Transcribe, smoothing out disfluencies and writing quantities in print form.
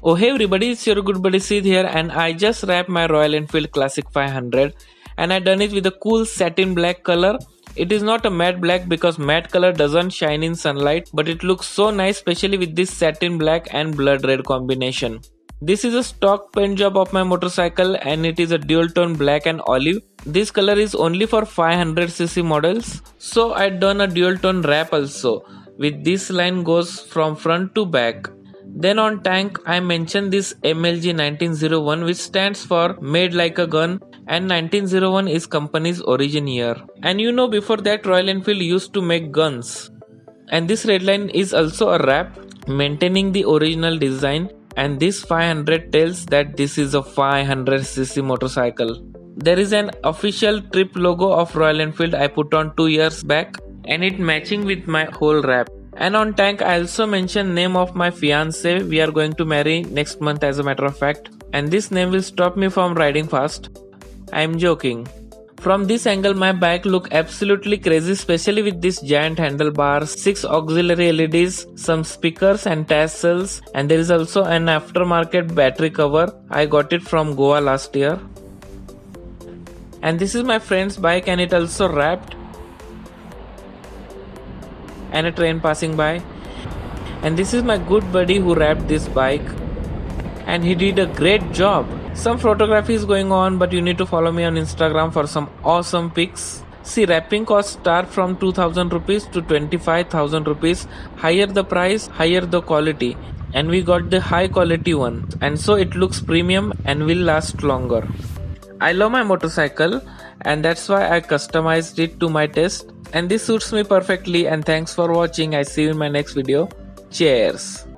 Oh hey everybody, it's your good buddy Sid here, and I just wrapped my Royal Enfield Classic 500 and I done it with a cool satin black color. It is not a matte black because matte color doesn't shine in sunlight, but it looks so nice especially with this satin black and blood red combination. This is a stock paint job of my motorcycle and it is a dual tone black and olive. This color is only for 500cc models, so I done a dual tone wrap also. With this line goes from front to back. Then on tank I mentioned this MLG 1901, which stands for Made Like a Gun, and 1901 is company's origin year. And you know, before that Royal Enfield used to make guns. And this red line is also a wrap maintaining the original design, and this 500 tells that this is a 500cc motorcycle. There is an official trip logo of Royal Enfield I put on 2 years back, and it matching with my whole wrap. And on tank I also mentioned name of my fiance. We are going to marry next month as a matter of fact, and this name will stop me from riding fast. I am joking. From this angle my bike look absolutely crazy, especially with this giant handlebars, 6 auxiliary LEDs, some speakers and tassels, and there is also an aftermarket battery cover. I got it from Goa last year. And this is my friend's bike and it also wrapped, and a train passing by. And this is my good buddy who wrapped this bike, and he did a great job. Some photography is going on, but you need to follow me on Instagram for some awesome pics. See, wrapping costs start from 2000 rupees to 25,000 rupees. Higher the price, higher the quality, and we got the high quality one, and so it looks premium and will last longer. I love my motorcycle and that's why I customized it to my taste, and this suits me perfectly. And thanks for watching. I see you in my next video. Cheers.